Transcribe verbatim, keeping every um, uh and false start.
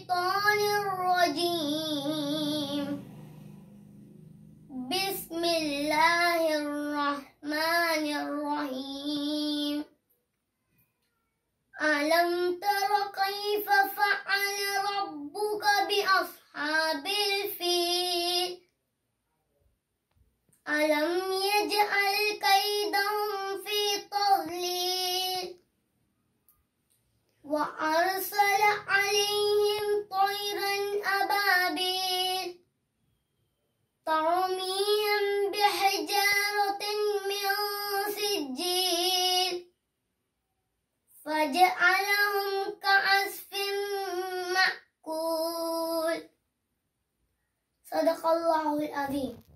الشيطان الرجيم. بسم الله الرحمن الرحيم. ألم تر كيف فعل ربك بأصحاب الفيل؟ ألم يجعل كيدهم في تضليل وأرسل عليهم طيرا أبابيل ترميهم بحجارة من سجيل فجعلهم كعصف مأكول. صدق الله العظيم.